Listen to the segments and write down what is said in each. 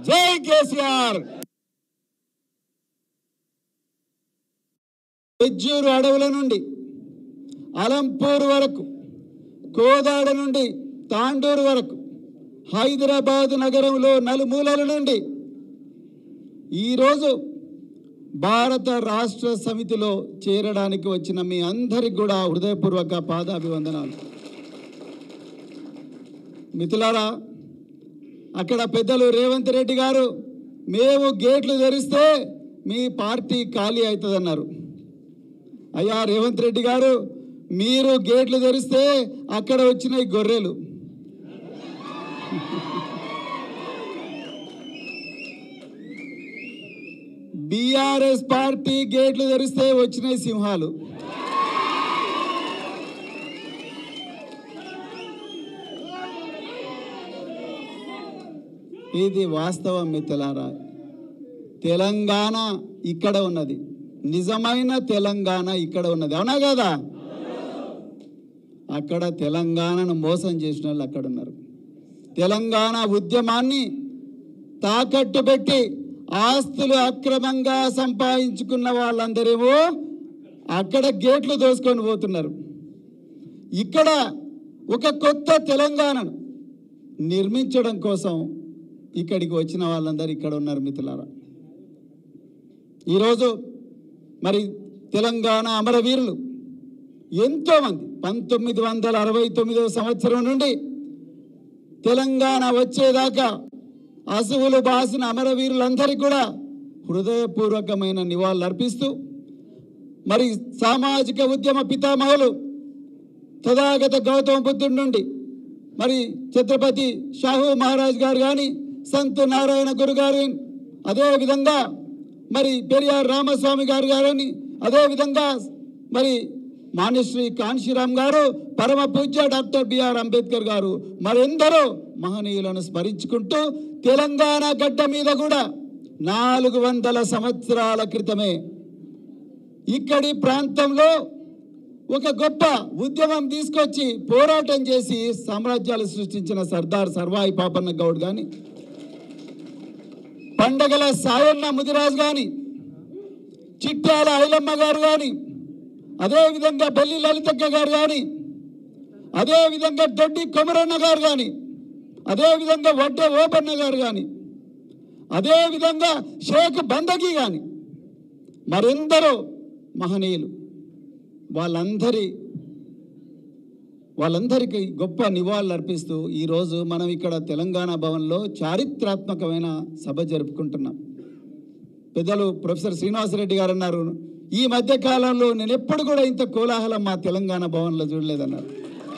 జై కేసీఆర్. వెజ్జూరు అడవుల నుండి అలంపూర్ వరకు, కోదాడ నుండి తాండూరు వరకు, హైదరాబాద్ నగరంలో నలుమూలల నుండి ఈరోజు భారత రాష్ట్ర సమితిలో చేరడానికి వచ్చిన మీ అందరికి కూడా హృదయపూర్వక పాదాభివందనాలు. మిత్రులారా, అక్కడ పెద్దలు రేవంత్ రెడ్డి గారు మేము గేట్లు తెరిస్తే మీ పార్టీ ఖాళీ అవుతుందన్నారు. అయ్యా రేవంత్ రెడ్డి గారు, మీరు గేట్లు తెరిస్తే అక్కడ వచ్చిన గొర్రెలు, బీఆర్ఎస్ పార్టీ గేట్లు తెరిస్తే వచ్చినాయి సింహాలు. ఇది వాస్తవం మిత్రులారా. తెలంగాణ ఇక్కడ ఉన్నది, నిజమైన తెలంగాణ ఇక్కడ ఉన్నది, అవునా కదా? అక్కడ తెలంగాణను మోసం చేసిన వాళ్ళు అక్కడ ఉన్నారు. తెలంగాణ ఉద్యమాన్ని తాకట్టు పెట్టి ఆస్తులు అక్రమంగా సంపాదించుకున్న వాళ్ళందరేమో అక్కడ గేట్లు దోసుకొని పోతున్నారు. ఇక్కడ ఒక కొత్త తెలంగాణను నిర్మించడం కోసం ఇక్కడికి వచ్చిన వాళ్ళందరూ ఇక్కడ ఉన్నారు మిత్రులారా. ఈరోజు మరి తెలంగాణ అమరవీరులు ఎంతోమంది 1969వ సంవత్సరం నుండి తెలంగాణ వచ్చేదాకా అసువులు బాసిన అమరవీరులందరికీ కూడా హృదయపూర్వకమైన నివాళులు అర్పిస్తూ, మరి సామాజిక ఉద్యమ పితామహులు తథాగత గౌతమ బుద్ధుడి నుండి మరి ఛత్రపతి షాహూ మహారాజ్ గారు కానీ, సంత్ నారాయణ గురు గారు, అదేవిధంగా మరి పెరియార్ రామస్వామి గారు గారని, అదేవిధంగా మరి మాన్యశ్రీ కాన్షీరామ్ గారు, పరమ పూజ్య డాక్టర్ బిఆర్ అంబేద్కర్ గారు, మరెందరో మహనీయులను స్మరించుకుంటూ తెలంగాణ గడ్డ మీద కూడా 400 సంవత్సరాల క్రితమే ఇక్కడి ప్రాంతంలో ఒక గొప్ప ఉద్యమం తీసుకొచ్చి పోరాటం చేసి సామ్రాజ్యాలు సృష్టించిన సర్దార్ సర్వాయి పాపన్న గౌడ్ కానీ, పండగల సాయన్న ముదిరాజు కానీ, చిట్యాల ఐలమ్మ గారు కానీ, అదేవిధంగా బెల్లి లలితక్క గారు కానీ, అదేవిధంగా దొడ్డి కొమరన్న గారు కానీ, అదేవిధంగా వడ్డే ఓపన్న గారు కానీ, అదేవిధంగా షేక్ బందగి కానీ, మరెందరో మహనీయులు, వాళ్ళందరికీ గొప్ప నివాళులు అర్పిస్తూ ఈరోజు మనం ఇక్కడ తెలంగాణ భవన్లో చారిత్రాత్మకమైన సభ జరుపుకుంటున్నాం. పెద్దలు ప్రొఫెసర్ శ్రీనివాసరెడ్డి గారు అన్నారు, ఈ మధ్య కాలంలో నేను ఎప్పుడు కూడా ఇంత కోలాహలం మా తెలంగాణ భవన్లో చూడలేదన్నారు.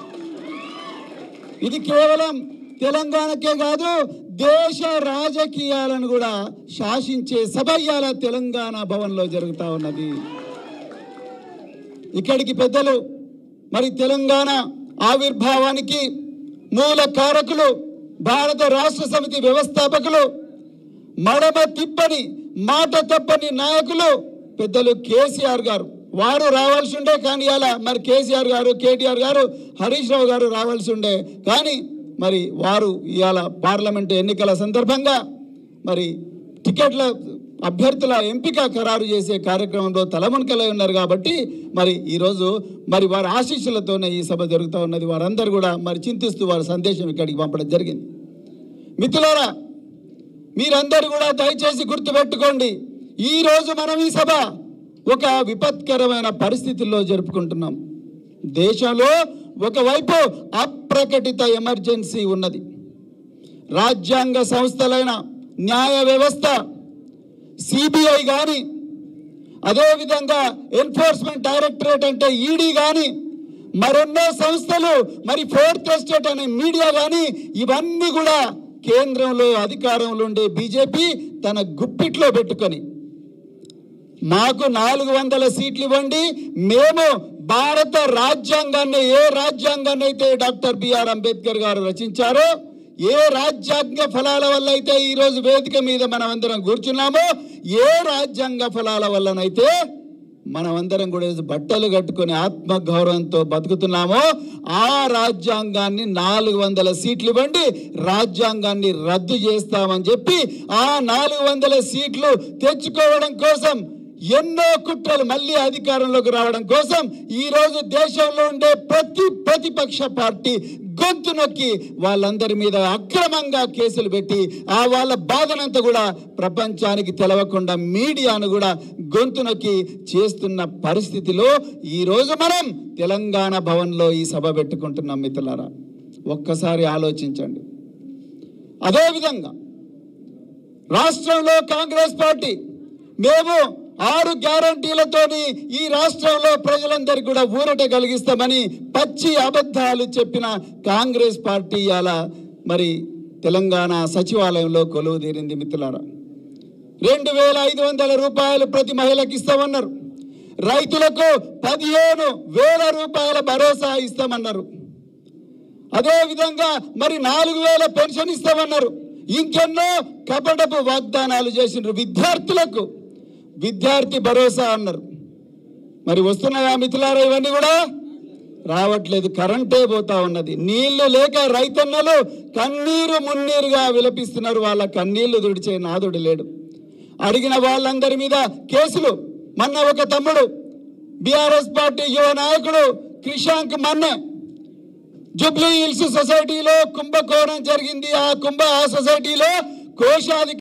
ఇది కేవలం తెలంగాణకే కాదు, దేశ రాజకీయాలను కూడా శాసించే సభ ఇవాళ తెలంగాణ భవన్లో జరుగుతూ ఉన్నది. ఇక్కడికి పెద్దలు మరి తెలంగాణ ఆవిర్భావానికి మూల కారకులు, భారత రాష్ట్ర సమితి వ్యవస్థాపకులు, మడమ తిప్పని మాట తప్పని నాయకులు పెద్దలు కేసీఆర్ గారు. వారు రావాల్సి ఉండే, కానీ అలా మరి కేసీఆర్ గారు, కేటీఆర్ గారు, హరీష్ రావు గారు రావాల్సి ఉండే, కానీ మరి వారు ఇవాళ పార్లమెంటు ఎన్నికల సందర్భంగా మరి టికెట్ల అభ్యర్థుల ఎంపిక ఖరారు చేసే కార్యక్రమంలో తలమునకలై ఉన్నారు. కాబట్టి మరి ఈరోజు మరి వారి ఆశీస్సులతోనే ఈ సభ జరుగుతూ ఉన్నది. వారందరూ కూడా మరి చింతిస్తూ వారి సందేశం ఇక్కడికి పంపడం జరిగింది. మిత్రులారా, మీరందరూ కూడా దయచేసి గుర్తుపెట్టుకోండి, ఈరోజు మనం ఈ సభ ఒక విపత్కరమైన పరిస్థితుల్లో జరుపుకుంటున్నాం. దేశంలో ఒకవైపు అప్రకటిత ఎమర్జెన్సీ ఉన్నది. రాజ్యాంగ సంస్థలైన న్యాయ వ్యవస్థ, సిబిఐ కానీ, అదేవిధంగా ఎన్ఫోర్స్మెంట్ డైరెక్టరేట్ అంటే ఈడీ కానీ, మరెన్నో సంస్థలు, మరి ఫోర్త్ ఎస్టేట్ అనే మీడియా కానీ, ఇవన్నీ కూడా కేంద్రంలో అధికారంలో ఉండే బీజేపీ తన గుప్పిట్లో పెట్టుకొని మాకు 400 సీట్లు ఇవ్వండి, మేము భారత రాజ్యాంగాన్ని, ఏ రాజ్యాంగాన్ని అయితే డాక్టర్ బిఆర్ అంబేద్కర్ గారు రచించారో, ఏ రాజ్యాంగ ఫలాల వల్ల అయితే ఈరోజు వేదిక మీద మనం అందరం కూర్చున్నామో, ఏ రాజ్యాంగ ఫలాల వల్లనైతే మనమందరం కూడా బట్టలు కట్టుకొని ఆత్మగౌరవంతో బతుకుతున్నామో ఆ రాజ్యాంగాన్ని 400 సీట్లు ఇవ్వండి, రాజ్యాంగాన్ని రద్దు చేస్తామని చెప్పి ఆ 400 సీట్లు తెచ్చుకోవడం కోసం ఎన్నో కుట్రలు మళ్ళీ అధికారంలోకి రావడం కోసం ఈ రోజు దేశంలో ఉండే ప్రతిపక్ష పార్టీ గొంతు నొక్కి వాళ్ళందరి మీద అక్రమంగా కేసులు పెట్టి ఆ వాళ్ళ బాధనంతా కూడా ప్రపంచానికి తెలవకుండా మీడియాను కూడా గొంతు నొక్కి చేస్తున్న పరిస్థితిలో ఈ రోజు మనం తెలంగాణ భవన్లో ఈ సభ పెట్టుకుంటున్నాం. మిత్రులారా, ఒక్కసారి ఆలోచించండి. అదేవిధంగా రాష్ట్రంలో కాంగ్రెస్ పార్టీ మేము 6 గ్యారంటీలతోని ఈ రాష్ట్రంలో ప్రజలందరికీ కూడా ఊరట కలిగిస్తామని పచ్చి అబద్ధాలు చెప్పిన కాంగ్రెస్ పార్టీ అలా మరి తెలంగాణ సచివాలయంలో కొలువు తీరింది. మిత్రులారా, 2500 రూపాయలు ప్రతి మహిళకి ఇస్తామన్నారు. రైతులకు 15,000 రూపాయల భరోసా ఇస్తామన్నారు. అదేవిధంగా మరి 4,000 పెన్షన్ ఇస్తామన్నారు. ఇంకెన్నో కపటపు వాగ్దానాలు చేసినారు. విద్యార్థులకు విద్యార్థి భరోసా అన్నారు. మరి వస్తున్నాయా మిత్రులారా? ఇవన్నీ కూడా రావట్లేదు. కరెంటే పోతా ఉన్నది. నీళ్లు లేక రైతన్నలు కన్నీరు మున్నీరుగా విలపిస్తున్నారు. వాళ్ళ కన్నీళ్లు తుడిచే నాదుడు లేడు. అడిగిన వాళ్ళందరి మీద కేసులు. మొన్న ఒక తమ్ముడు బీఆర్ఎస్ పార్టీ యువ నాయకుడు క్రిషాంక్ మన్నే జూబ్లీ హిల్స్ సొసైటీలో కుంభకోణం జరిగింది. ఆ సొసైటీలో కోశాధికారి